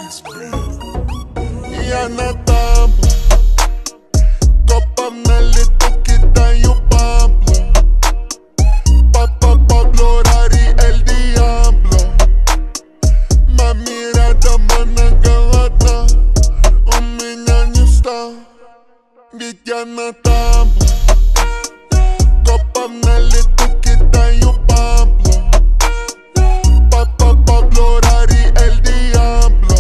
Я на табло, копом на лету кидаю бабло. Папа Пабло, Рари, Эль Диабло. Мами рядом, она голодна. У меня не ста, ведь я на табло. Копом на лету кидаю бабло. Папа Пабло, Рари, Эль Диабло.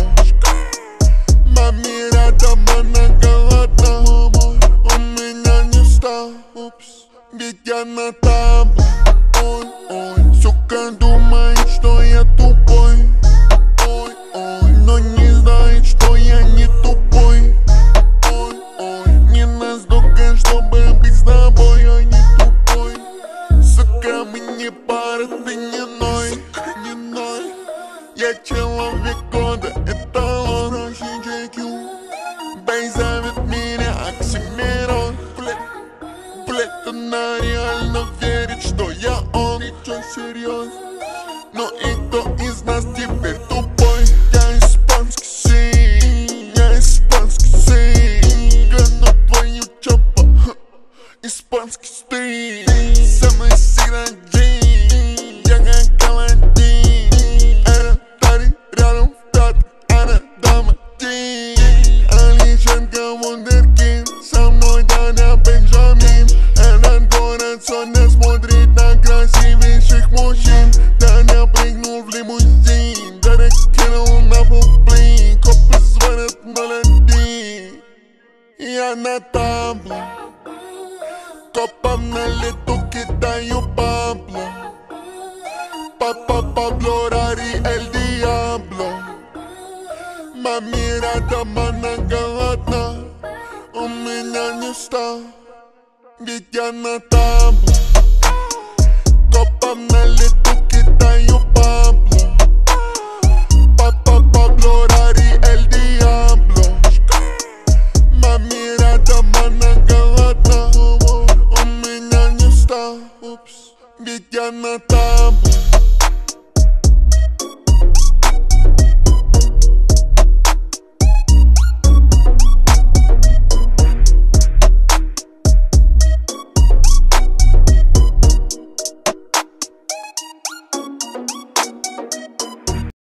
Мами рядом, она голодна. У меня не ста, ведь я на табло. Ой, ой, сука думает, что я тупой. Ой, ой, но не знает, что я не тупой. Ой, ой, не настолько, чтобы быть с тобой, я не тупой. Сука, мы не пара, ты не ной, не ной. Я человек года, эталон. Бэй зовет меня Оксимирон. Блять, она реально верит, что я он. И чё, серьезно? Но и кто из нас теперь тупой? Я испанский сын, я испанский сын. Гану твою чопа, испанский стиль. Со мной всегда джин, я как Аладдин. Эра Тари рядом в Тат, она дома Дин. Алишенко Вундеркинд, со мной Даня Бенджамин. Этот город сегодня смотрит на красивейших мужчин. Даня прыгнул в лимузин, Даня кинул на публик. Копы звонят 01. Я на табло, копом на лету кидаю бабло. Папа Пабло, Рари, Эль Диабло. Мами рядом, она голодна. У меня не ста, ведь я на табло. Копом на лету